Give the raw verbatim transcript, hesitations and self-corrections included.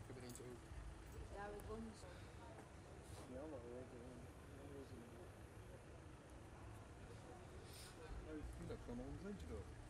heb er eentje open. Ja, we wonen niet zo. Jammer, we weten Dat kan nog een zandje door.